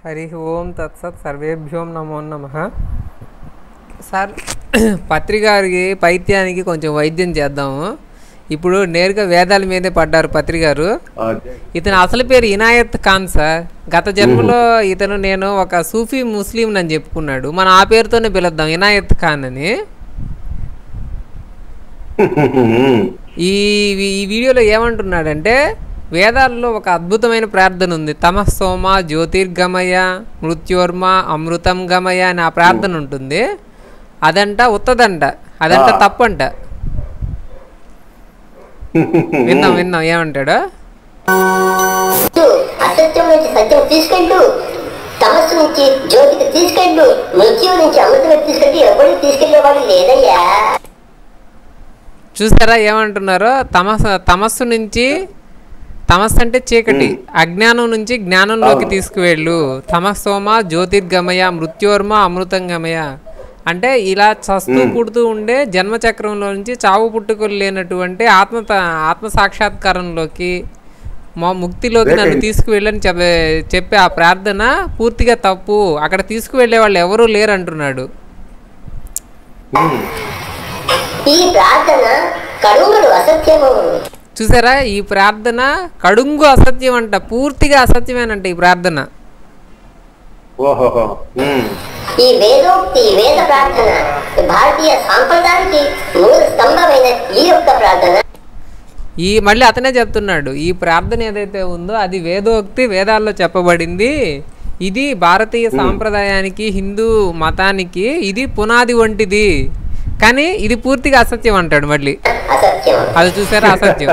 హరి ఓం తత్సత్ సర్వేభ్యోం నమో నమః. సార్ పత్రిగారికి పైత్యానికి కొంచెం వైద్యం చేద్దాము. ఇప్పుడు నేరుగా వేదాల మీదే పడ్డారు పత్రిగారు. ఇతను అసలు పేరు ఇనాయత్ ఖాన్ సార్. గత జన్మలో ఇతను నేను ఒక సూఫీ ముస్లిం అని చెప్పుకున్నాడు. మనం ఆ పేరుతోనే పిలుద్దాం ఇనాయత్ ఖాన్ అని. ఈ వీడియోలో ఏమంటున్నాడంటే వేదాల్లో ఒక అద్భుతమైన ప్రార్థన ఉంది. తమస్సోమ జ్యోతిర్గమయ మృత్యోర్మ అమృతం గమయ అని ఆ ప్రార్థన ఉంటుంది. అదంట ఉత్తదంట, అదంట తప్పంట. విన్నాం ఏమంటాడు? అసత్యం నుంచి సత్యం తీసుకెళ్ళు, తమస్సు నుంచి జ్యోతికి తీసుకెళ్ళు, మృత్యు నుంచి అమృతం తీసుకెళ్ళి ఎవరికి తీసుకెళ్లేవాడు లేదయ్యా. చూసారా ఏమంటున్నారో? తమస్సు నుంచి, తమస్సు అంటే చీకటి, అజ్ఞానం నుంచి జ్ఞానంలోకి తీసుకువెళ్ళు. తమస్సోమ జ్యోతిర్గమయ మృత్యోర్మ అమృతం గమయ అంటే ఇలా చస్తూ పుడుతూ ఉండే జన్మచక్రంలో నుంచి చావు పుట్టుకలు లేనటువంటి ఆత్మ సాక్షాత్కారంలోకి మా ముక్తిలోకి నన్ను తీసుకువెళ్ళని చెప్పే ఆ ప్రార్థన పూర్తిగా తప్పు. అక్కడ తీసుకువెళ్ళే వాళ్ళు ఎవరూ లేరు అంటున్నాడు. ఈ ప్రార్థన కడుంగుడు అసత్యము. చూసారా, ఈ ప్రార్థన కడుంగు అసత్యం అంట, పూర్తిగా అసత్యమేనంట ఈ ప్రార్థన. ఈ వేదోక్తి వేద ప్రార్థన భారతీయ సాంప్రదాయానికి మూల స్తంభమైన ఈ యొక్క ప్రార్థన. మళ్ళీ అతనే చెప్తున్నాడు, ఈ ప్రార్థన ఏదైతే ఉందో అది వేదోక్తి, వేదాల్లో చెప్పబడింది. ఇది భారతీయ సాంప్రదాయానికి హిందూ మతానికి ఇది పునాది వంటిది. కానీ ఇది పూర్తిగా అసత్యం అంటాడు మళ్ళీ. అది చూసారా అసత్యం.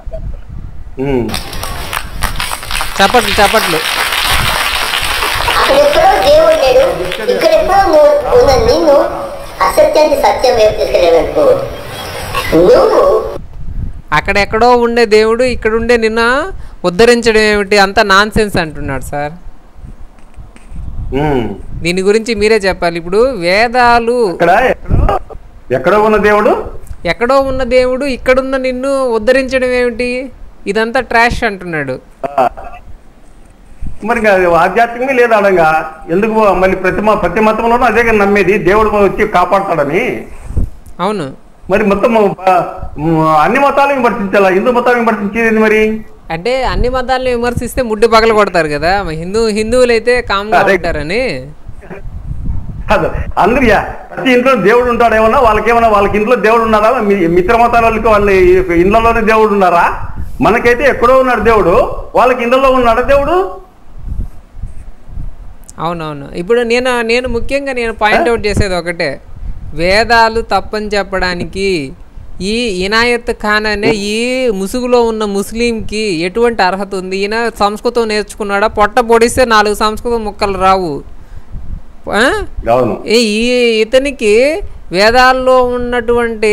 చప్పట్లు. అక్కడెక్కడో దేవుడు లేడు, ఇక్కడెక్కడో ఉన్న నిన్ను అసత్యానికి సత్యం వైపు తీసుకెళ్ళాడు. నువ్వు అక్కడెక్కడో ఉండే దేవుడు ఇక్కడ ఉండే నిన్న ఉద్ధరించడం ఏమిటి, అంతా నాన్ సెన్స్ అంటున్నాడు సార్. దీని గురించి మీరే చెప్పాలి. ఇప్పుడు వేదాలు ఎక్కడో ఉన్న దేవుడు ఇక్కడున్న నిన్ను ఉద్ధరించడం ఏమిటి, ఇదంతా ట్రాష్ అంటున్నాడు. మరి ఆధ్యాత్మికమే లేదు అడంగా. ఎందుకు మళ్ళీ ప్రతి మతంలోనూ అదే నమ్మేది, దేవుడు వచ్చి కాపాడతాడని. అవును, మరి మొత్తం అన్ని మతాలను విమర్శించాలా, హిందూ మతాలను విమర్శించేది మరి? అంటే అన్ని మతాలను విమర్శిస్తే ముడ్డి పగల కొడతారు కదా. హిందువులు అయితే కామ్గా ఉంటారని. అందరు ప్రతి ఇంట్లో దేవుడు ఉంటాడేమన్నా, వాళ్ళకి ఇంట్లో దేవుడు ఉన్నారా? మిత్ర మతాల వాళ్ళకి వాళ్ళ ఇండ్లలోనే దేవుడు ఉన్నారా? మనకైతే ఎక్కడో ఉన్నాడు దేవుడు, వాళ్ళకి ఇండ్లలో ఉన్నాడా దేవుడు? అవునవును. ఇప్పుడు నేను ముఖ్యంగా పాయింట్అవుట్ చేసేది ఒకటే, వేదాలు తప్పని చెప్పడానికి ఈ ఇనాయత్ ఖాన్ అనే ఈ ముసుగులో ఉన్న ముస్లింకి ఎటువంటి అర్హత ఉంది? ఈయన సంస్కృతం నేర్చుకున్నాడా? పొట్ట పొడిస్తే 4 సంస్కృతం ముక్కలు రావు. ఇతనికి వేదాల్లో ఉన్నటువంటి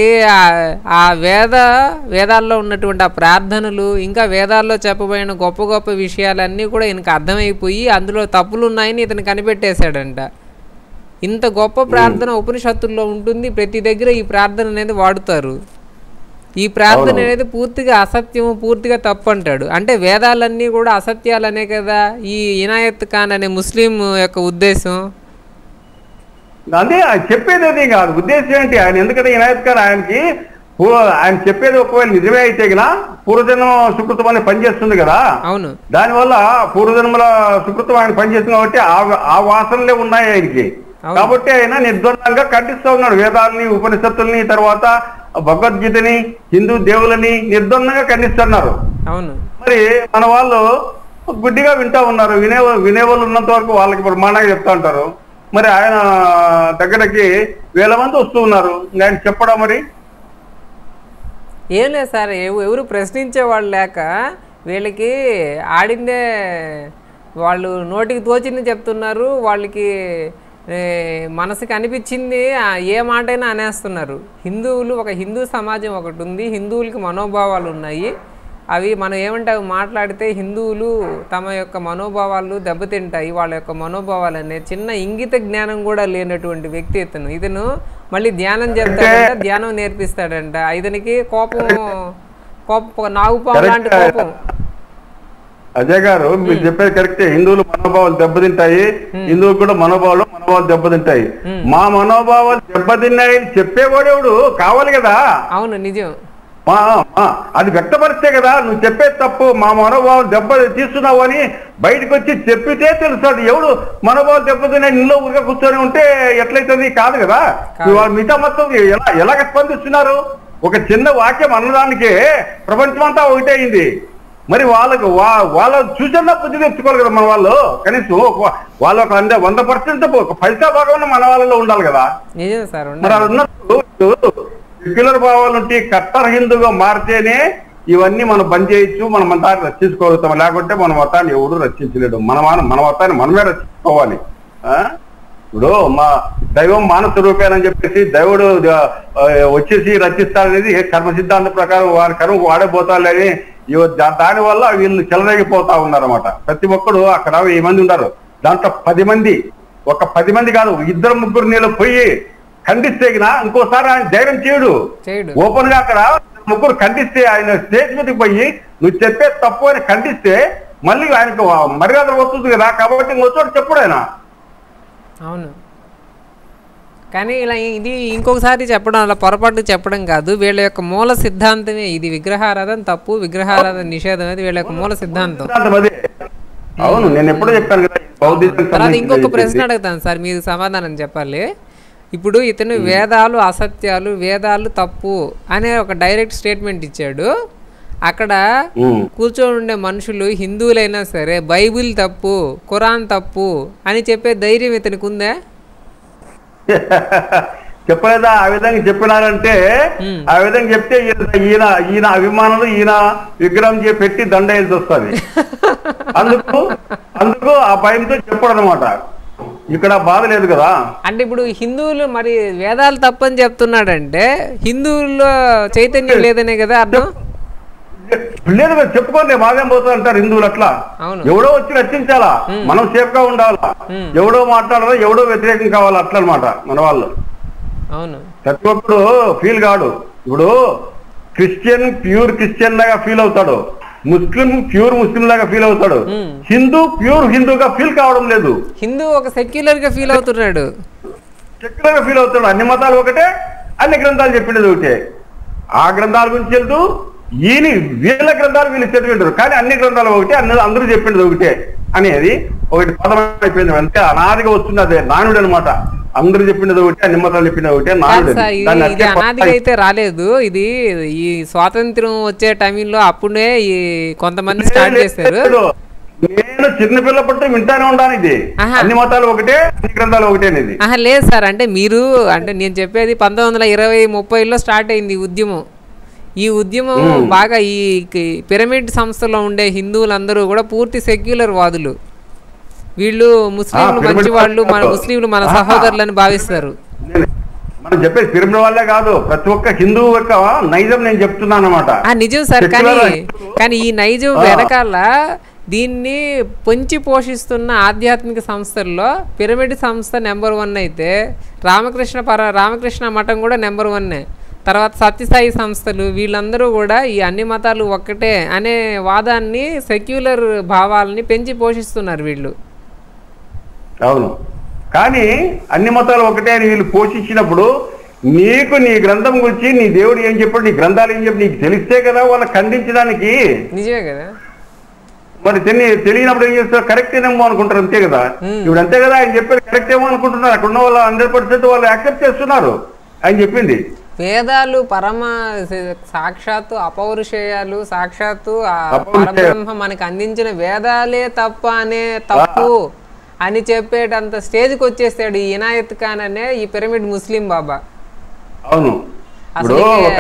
వేదాల్లో ఉన్నటువంటి ఆ ప్రార్థనలు, ఇంకా వేదాల్లో చెప్పబడిన గొప్ప గొప్ప విషయాలన్నీ కూడా ఈయనకు అర్థమైపోయి అందులో తప్పులు ఉన్నాయని ఇతను కనిపెట్టేశాడంట. ఇంత గొప్ప ప్రార్థన ఉపనిషత్తుల్లో ఉంటుంది, ప్రతి దగ్గర ఈ ప్రార్థన అనేది వాడుతారు. ఈ ప్రార్థన అనేది పూర్తిగా అసత్యము, పూర్తిగా తప్పు అంటాడు. అంటే వేదాలన్నీ కూడా అసత్యాలనే కదా ఈ ఇనాయత్ ఖాన్ అనే ముస్లిం యొక్క ఉద్దేశం. అదే చెప్పేది అది కాదు, ఉద్దేశం ఏంటి ఆయన? ఎందుకంటే ఇనాయత్ ఖాన్ ఆయన చెప్పేది ఒకవేళ నిజమే అయితే కదా పూర్వజన్మ సుకృతం అనేది పనిచేస్తుంది కదా. అవును, దానివల్ల పూర్వజన్మల సుకృతం ఆయన పనిచేస్తుంది కాబట్టి ఆ వాసనలే ఉన్నాయి ఆయనకి. కాబట్టి ఆయన నిర్ద్వందంగా ఖండిస్తూ ఉన్నాడు వేదాలని, ఉపనిషత్తుల్ని, తర్వాత భగవద్గీతని, హిందూ దేవులని నిర్ద్వందంగా ఖండిస్తున్నారు. అవును. మరి మన వాళ్ళు గుడ్డిగా వింటా ఉన్నారు. వినేవాళ్ళు ఉన్నంత వరకు వాళ్ళకి బ్రహ్మాండంగా చెప్తా ఉంటారు. మరి ఆయన దగ్గరకి 1000 మంది వస్తూ ఉన్నారు, ఆయన చెప్పడం మరి ఏం లేదు సార్. ఎవరు ప్రశ్నించే వాళ్ళు లేక వీళ్ళకి ఆడిందే, వాళ్ళు నోటికి తోచింది చెప్తున్నారు. వాళ్ళకి మనసుకి అనిపించింది ఏ మాటైనా అనేస్తున్నారు. ఒక హిందూ సమాజం ఒకటి ఉంది, హిందువులకి మనోభావాలు ఉన్నాయి. అవి మనం ఏమంటే అవి మాట్లాడితే హిందువులు తమ యొక్క మనోభావాలు దెబ్బతింటాయి. వాళ్ళ యొక్క మనోభావాలు అనేది చిన్న ఇంగిత జ్ఞానం కూడా లేనటువంటి వ్యక్తి ఇతను మళ్ళీ ధ్యానం చెప్తాడంట, ధ్యానం నేర్పిస్తాడంట. ఇతనికి కోపం నాగుపాము లాంటి కోపం. అజయ్ గారు మీరు చెప్పేది కరెక్టే. హిందువులు మనోభావాలు దెబ్బతింటాయి, హిందువులు కూడా మనోభావాలు దెబ్బతింటాయి. మా మనోభావాలు దెబ్బతిన్నాయి చెప్పేవాడేవాడు కావాలి కదా. అవును, నిజం. అది వ్యక్తపరిస్తే కదా నువ్వు చెప్పేది తప్పు, మా మనోభావాలు దెబ్బ తీస్తున్నావు అని బయటకు వచ్చి చెప్పితే తెలుస్తుంది. ఎవడు మనోభావాలు దెబ్బతిన్నాయి ఇంట్లో ఊరిగా కూర్చొని ఉంటే ఎట్లయితుంది? కాదు కదా. మిగతా మొత్తం ఎలాగ స్పందిస్తున్నారు? ఒక చిన్న వాక్యం అన్నదానికే ప్రపంచం అంతా ఒకటే అయింది. మరి వాళ్ళ చూసిన బుద్ధి తెచ్చుకోవాలి కదా మన వాళ్ళు. కనీసం వాళ్ళ 100% ఒక పైసా భాగం మన వాళ్ళలో ఉండాలి కదా. మరి అది ఉన్నప్పుడు సెక్యులర్ భావాలు ఉంటే కట్టర్ హిందూగా మారితేనే ఇవన్నీ మనం బంద్ చేయొచ్చు, మన మతాన్ని రక్షించుకోగలుగుతాం. లేకుంటే మన మతాన్ని ఎవరు రక్షించలేడు. మన మతాన్ని మనమే రక్షించుకోవాలి. ఇప్పుడు మా దైవం మానవ రూపేనని చెప్పేసి దేవుడు వచ్చేసి రచిస్తాడనేది కర్మ సిద్ధాంత ప్రకారం వారి కర్మ వాడబోతాడని దాని వల్ల వీళ్ళు చెలరేగిపోతా ఉన్నారన్నమాట. ప్రతి ఒక్కడు అక్కడ 1000 మంది ఉన్నారు, దాంట్లో 10 మంది, ఒక 10 మంది కాదు 2-3 నీళ్ళు పోయి ఖండిస్తే ఇంకోసారి ఆయన ధైర్యం చేయడు. ఓపెన్ గా అక్కడ 3 ఖండిస్తే ఆయన స్టేజ్ మీదకి పోయి నువ్వు చెప్పే తప్పు అని ఖండిస్తే మళ్ళీ ఆయనకు మర్యాద వస్తుంది కదా. కాబట్టి ఇంకోచోట చెప్పుడు ఆయన. అవును, కానీ ఇలా ఇది ఇంకొకసారి చెప్పడం, అలా పొరపాటు చెప్పడం కాదు. వీళ్ళ యొక్క మూల సిద్ధాంతమే ఇది. విగ్రహారాధన తప్పు, విగ్రహారాధన నిషేధం అనేది వీళ్ళ యొక్క మూల సిద్ధాంతం. అవును, నేను ఎప్పుడో చెప్పాను కదా. తర్వాత ఇంకొక ప్రశ్న అడుగుతాను సార్, మీరు సమాధానం చెప్పాలి. ఇప్పుడు ఇతను వేదాలు అసత్యాలు, వేదాలు తప్పు అనే ఒక డైరెక్ట్ స్టేట్మెంట్ ఇచ్చాడు. అక్కడ కూర్చొని ఉండే మనుషులు హిందువులైనా సరే బైబిల్ తప్పు, ఖురాన్ తప్పు అని చెప్పే ధైర్యం ఇతనికి ఉందా? చెప్పలేదా? ఆ విధంగా చెప్పినారంటే ఆ విధంగా చెప్తే ఈయన అభిమానులు ఈయన విగ్రహం పెట్టి దండ వేసి వస్తుంది. అందుకు ఆ భయంతో చెప్పడం అనమాట. ఇక్కడ బాధ లేదు కదా. అంటే ఇప్పుడు హిందువులు మరి వేదాలు తప్పని చెప్తున్నాడంటే హిందువుల్లో చైతన్యం లేదనే కదా అర్థం. లేదు కదా, చెప్పుకోండి బాగా పోతా అంటారు హిందువులు. అట్లా ఎవడో వచ్చి రక్షించాలా, మనం సేఫ్ గా ఉండాలా. ఎవడో మాట్లాడాలా, ఎవడో వ్యతిరేకం కావాలా, అట్లా అనమాట మన వాళ్ళు. అవును, ప్రతి ఒక్కడు ఫీల్ కాడు. ఇప్పుడు క్రిస్టియన్ ప్యూర్ క్రిస్టియన్ లాగా ఫీల్ అవుతాడు, ముస్లిం ప్యూర్ ముస్లిం లాగా ఫీల్ అవుతాడు, హిందూ ప్యూర్ హిందూగా ఫీల్ కావడం లేదు. హిందూ ఒక సెక్యులర్ గా ఫీల్ అవుతున్నాడు, సెక్యులర్ గా ఫీల్ అవుతాడు. అన్ని మతాలు ఒకటే, అన్ని గ్రంథాలు చెప్పిండేది ఒకటే. ఆ గ్రంథాల గురించి వెళ్తూ వీళ్ళ గ్రంథాలు వీళ్ళు చదివింటారు, కానీ అన్ని గ్రంథాలు ఒకటే, అందరూ చెప్పిండేది ఒకటే అనేది ఒకటి పదం అయిపోయింది. అంతే అనాదిగా వస్తుంది, అదే నానుడు అనమాట. అందరూ చెప్పిండేది ఒకటి, అన్ని మతాలు చెప్పిండేది ఒకటి, నానుడు. అనాదిగా అయితే రాలేదు. ఇది ఈ స్వాతంత్రం వచ్చే టైంలో అప్పుడే ఈ కొంతమంది స్టార్ట్ చేశారు. నేను చిన్నపిల్ల పట్టు వింటానే ఉండాలి. ఇది అన్ని మతాలు ఒకటే, అన్ని గ్రంథాలు ఒకటే అనేది. లేదు సార్, అంటే మీరు అంటే నేను చెప్పేది 1920-30లో స్టార్ట్ అయింది ఈ ఉద్యమం. ఈ ఉద్యమం బాగా ఈ పిరమిడ్ సంస్థలో ఉండే హిందువులందరూ కూడా పూర్తి సెక్యులర్ వాదులు. వీళ్ళు ముస్లింలు మంచి వాళ్ళు, మన ముస్లింలు మన సహోదరులని భావిస్తారు. మనం చెప్పేది పిరమిడ్ వాళ్ళే కాదు, ప్రతి ఒక్క హిందువు యొక్క నైజం నేను చెప్తున్నాను అనమాట. నిజం సార్, కానీ ఈ నైజం వెనకాల దీన్ని పొంచి పోషిస్తున్న ఆధ్యాత్మిక సంస్థల్లో పిరమిడ్ సంస్థ నెంబర్ 1 అయితే రామకృష్ణ మఠం కూడా నెంబర్ 1. తర్వాత సత్యసాయి సంస్థలు, వీళ్ళందరూ కూడా ఈ అన్ని మతాలు ఒక్కటే అనే వాదాన్ని, సెక్యులర్ భావాలని పెంచి పోషిస్తున్నారు వీళ్ళు. అవును, కానీ అన్ని మతాలు ఒకటే అని వీళ్ళు పోషించినప్పుడు నీకు నీ గ్రంథం గురించి నీ దేవుడు ఏం చెప్పాడు, నీ గ్రంథాలు ఏం చెప్పి నీకు తెలిస్తే కదా వాళ్ళని ఖండించడానికి. నిజమే కదా. మరి తెలియనప్పుడు ఏం చేస్తారు, కరెక్ట్ ఏమో అనుకుంటారు, అంతే కదా. ఇప్పుడు అంతే కదా, ఆయన చెప్పేది కరెక్ట్ ఏమో అనుకుంటున్నారు. అక్కడ ఉన్న వాళ్ళు 100% వాళ్ళు యాక్సెప్ట్ చేస్తున్నారు ఆయన చెప్పింది. వేదాలు పరమ సాక్షాత్తు అపౌరుషేయాలు, సాక్షాత్తు పరబ్రహ్మ మనకు అందించిన వేదాలే తప్ప అనే తప్పు అని చెప్పేటంత స్టేజ్కి వచ్చేసాడు ఈ ఇనాయత్ ఖాన్ అనే ఈ పిరమిడ్ ముస్లిం బాబా. అవును, ఇప్పుడు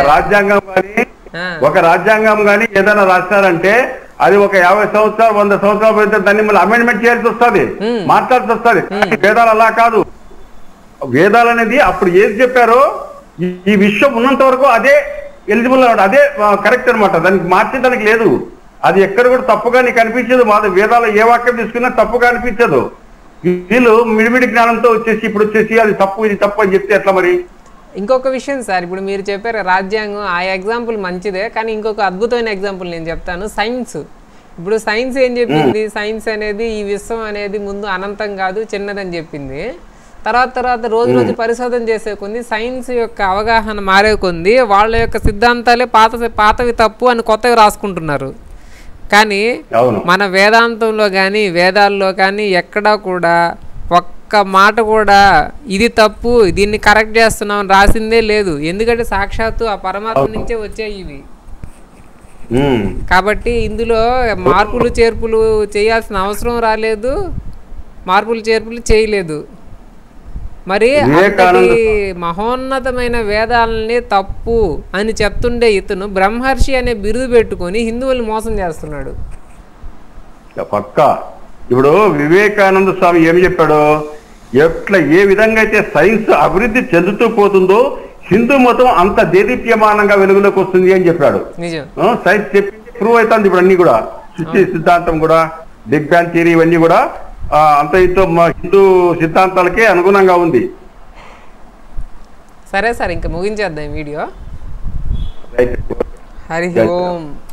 ఒక రాజ్యాంగం కానీ ఏదైనా రాస్తారంటే అది ఒక 50 సంవత్సరాలు 100 సంవత్సరాలు పోయితే దాన్ని మళ్ళీ అమెండ్మెంట్ చేయాల్సి వస్తుంది, మాట్లాడాల్సి వస్తుంది. వేదాలు అలా కాదు. వేదాలు అనేది అప్పుడు ఏది చెప్పారో ఈ విశ్వం ఉన్నంత వరకు అదే ఎలిజిబుల్, అదే కరెక్ట్ అనమాట. దానికి మార్చడానికి లేదు. అది ఎక్కడ కూడా తప్పుగా నీకు అనిపించదు. మా వేదాలు ఏ వాక్యం తీసుకున్నా తప్పుగా అనిపించదు. వీళ్ళు మిడిమిడి జ్ఞానంతో ఇప్పుడు వచ్చేసి అది తప్పు ఇది తప్పు అని చెప్తే ఎట్లా మరి? ఇంకొక విషయం సార్, ఇప్పుడు మీరు చెప్పారు రాజ్యాంగం, ఆ ఎగ్జాంపుల్ మంచిదే, కానీ ఇంకొక అద్భుతమైన ఎగ్జాంపుల్ నేను చెప్తాను. సైన్స్, ఇప్పుడు సైన్స్ ఏం చెప్పింది? సైన్స్ అనేది ఈ విశ్వం అనేది ముందు అనంతం కాదు, చిన్నదని చెప్పింది. తర్వాత రోజు రోజు పరిశోధన చేసే కొంది సైన్స్ యొక్క అవగాహన మారే కొంది వాళ్ళ యొక్క సిద్ధాంతాలే పాతవి తప్పు అని కొత్తవి రాసుకుంటున్నారు. కానీ మన వేదాంతంలో కానీ వేదాల్లో కానీ ఎక్కడా కూడా ఒక్క మాట కూడా ఇది తప్పు, దీన్ని కరెక్ట్ చేస్తున్నాం రాసిందే లేదు. ఎందుకంటే సాక్షాత్తు ఆ పరమాత్మ నుంచే వచ్చాయి ఇవి. కాబట్టి ఇందులో మార్పులు చేర్పులు చేయాల్సిన అవసరం రాలేదు, మార్పులు చేర్పులు చేయలేదు. మరి అంతటి మహోన్నతమైన వేదాలని తప్పు అని చెప్తుండే ఇతను బ్రహ్మర్షి అనే బిరుదు పెట్టుకొని హిందువుల్ని మోసం చేస్తున్నాడు. పక్కా. ఇప్పుడు వివేకానంద స్వామి ఏమి చెప్పాడు? ఏ విధంగా అయితే సైన్స్ అభివృద్ధి చెందుతూ పోతుందో హిందూ మతం అంత దేదీప్యమానంగా వెలుగులోకి వస్తుంది అని చెప్పాడు. సైన్స్ చెప్పింది ప్రూవ్ అవుతుంది. ఇప్పుడు అన్ని కూడా సృష్టి సిద్ధాంతం కూడా, బిగ్ బ్యాంగ్ థియరీ ఇవన్నీ కూడా అంత ఇంతో హిందూ సిద్ధాంతాలకే అనుగుణంగా ఉంది. సరే సార్, ఇంకా ముగించేద్దాం వీడియో. హరి ఓం.